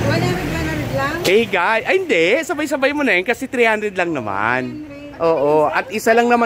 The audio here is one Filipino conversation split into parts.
100 lang? Eh guys, ay hindi, sabay-sabay mo na yun kasi 300 lang naman. Oo, at isa lang naman.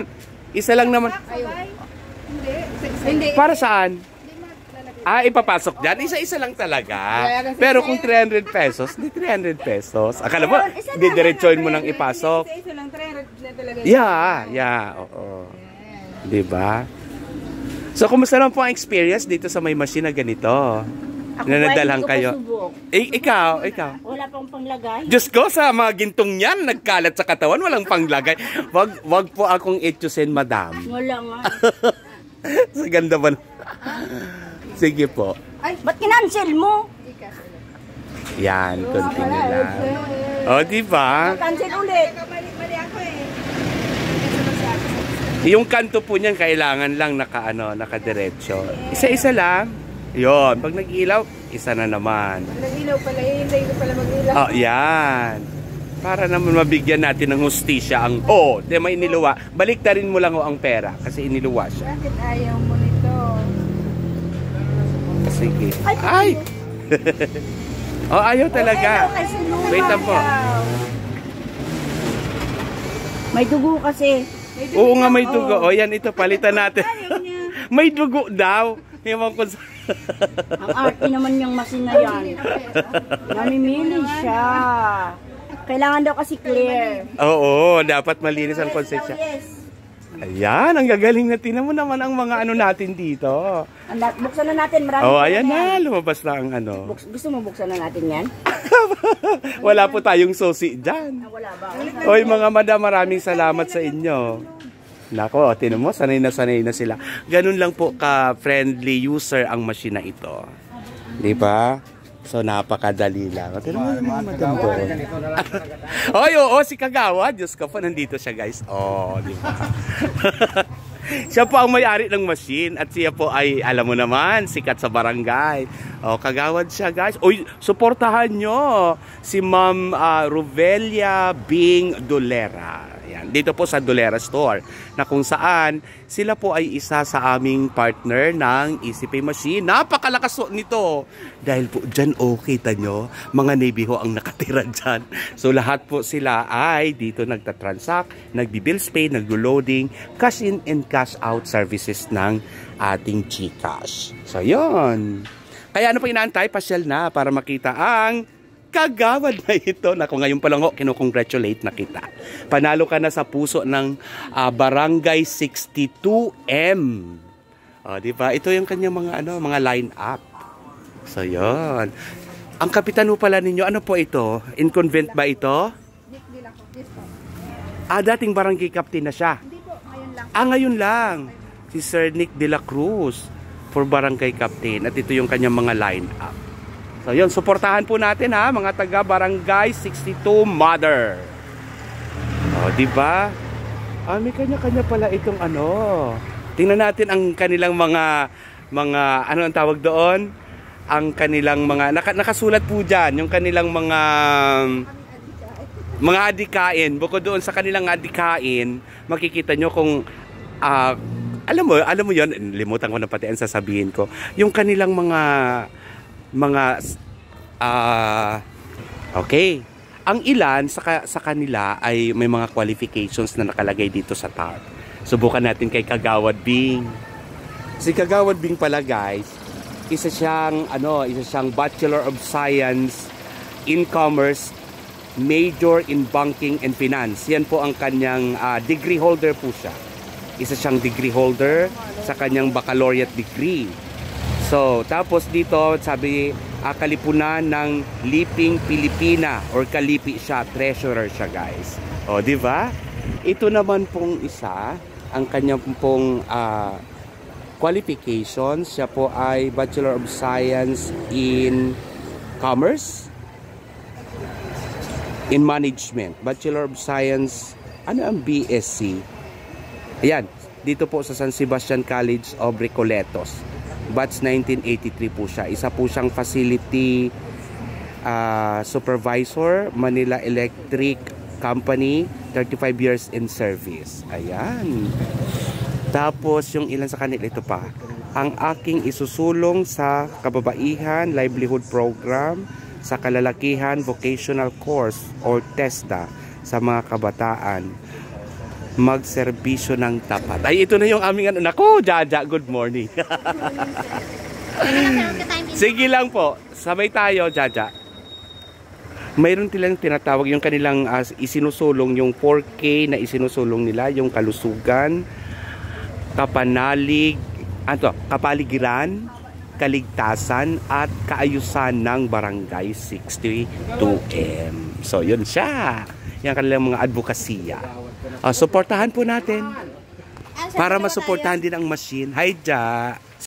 Hindi. Para saan? Ah, ipapasok dyan? Isa-isa lang talaga. Pero kung 300 pesos, di 300 pesos. Akala mo, didiretsoin mo nang ipasok. Isa lang, 300 na talaga. Yeah, oo. Diba? So, kumusta naman po ang experience dito sa may machine na ganito? Ako Na nadalhan kayo? Ikaw. Wala pang panglagay. Diyos ko, sa mga gintong yan, nagkalat sa katawan, walang panglagay. Wag po akong etchusin, madam. Wala nga. Sa ganda ba? Sige po. Ay, ba't kinancel mo? Yan, continue lang. O, diba? Cancel ulit. Mali ako eh. Yung kanto po niyan, kailangan lang nakadiretso. Isa-isa lang. Yon, pag nag-ilaw, isa na naman. Nag-ilaw pala, hindi ko pala mag-ilaw. Oh, yan. Para naman mabigyan natin ng hustisya ang, di may iniluwa. Baliktarin mo lang ang pera kasi iniluwa siya. Bakit ayaw mo nito? Sige. Ay! Ayaw talaga. Wait lang po. May dugo kasi. Oo nga, may dugo. O yan, ito, palitan natin. May dugo daw. Ewan ko sa... Ang arte naman yung machine na yan. Namimili siya. Kailangan daw kasi clear. Oo, dapat malinis ang konsensya. Ayan, ang gagaling na. Tinan mo naman ang mga natin dito. Buksan na natin. Marami ayan na. Lumabas na ang Gusto mo buksan na natin yan? Wala po tayong susi dyan. Wala ba? Oy mga madam, maraming salamat sa inyo. Nako, tinan mo, sanay na sila. Ganun lang po ka-friendly user ang machine na ito. Di ba? So, napakadali lang. Tinan mo naman, madam doon. Oo, si Kagawa. Diyos ko po, nandito siya, guys. Di ba? Siya po ang may-ari ng machine at siya po ay, alam mo naman, sikat sa barangay. Kagawad siya, guys. Uy, suportahan nyo si Ma'am Rovelia Bing Dolera. Yan. Dito po sa Dolera Store na kung saan sila po ay isa sa aming partner ng EasyPay Machine. Napakalakas nito. Dahil po dyan, kita nyo, mga Navy ho ang nakatira dyan. So lahat po sila ay dito nagtatransact, nagbi-bills pay, naglo-loading, cash in and cash out services ng ating GCash. So yun. Kaya ano pa inaantay? Pasyal na para makita ang kagawad na ito. Naku, ngayon pa lang ho, kinukongratulate na kita. Panalo ka na sa puso ng Barangay 62M. Diba? Ito yung kanyang mga line-up. So, yun. Ang kapitan po pala ninyo, ano po ito? Inconvent ba ito? Dating barangay captain na siya. Hindi po, ngayon lang. Ngayon lang. Si Sir Nick de la Cruz for barangay captain. At ito yung kanyang mga line-up. So yun, suportahan po natin mga taga Barangay 62 Mother. Di ba? May kanya-kanya pala itong Tingnan natin ang kanilang mga ano ang tawag doon? Ang kanilang mga nakasulat po diyan, yung kanilang mga adikain. Bukod doon sa kanilang adikain, makikita nyo kung alam mo yon, limutan ko na pati ang sasabihin ko. Yung kanilang mga okay. Ang ilan sa kanila ay may mga qualifications na nakalagay dito sa tab. Subukan natin kay Kagawad Bing. Si Kagawad Bing pala, guys, isa siyang Bachelor of Science in Commerce, Major in Banking and Finance. Yan po ang kanyang degree holder po siya. Isa siyang degree holder sa kanyang baccalaureate degree. So, tapos dito, sabi, kalipunan ng Liping Pilipina or Kalipi siya, treasurer siya, guys. Di ba? Ito naman pong isa, ang kanyang pong qualifications. Siya po ay Bachelor of Science in Commerce, in Management. Bachelor of Science, ano ang BSc? Ayan, dito po sa San Sebastian College of Recoletos. Batch 1983 po siya. Isa po siyang facility supervisor, Manila Electric Company, 35 years in service. Ayan. Tapos yung ilan sa kanila, ito pa. Ang aking isusulong sa kababaihan livelihood program sa kalalakihan vocational course or TESDA sa mga kabataan. Magserbisyo ng tapat. Ay, ito na yung aming ano. Nako, Jaja, good morning. Sige lang po, sabay tayo, Jaja. Mayroon silang tinatawag yung kanilang isinusulong, yung 4K na isinusulong nila, yung kalusugan, kapaligiran, kaligtasan, at kaayusan ng Barangay 62M. So, yun siya. Yan kanilang mga advokasya. Suportahan po natin para masuportahan din ang machine. Hi, Ja!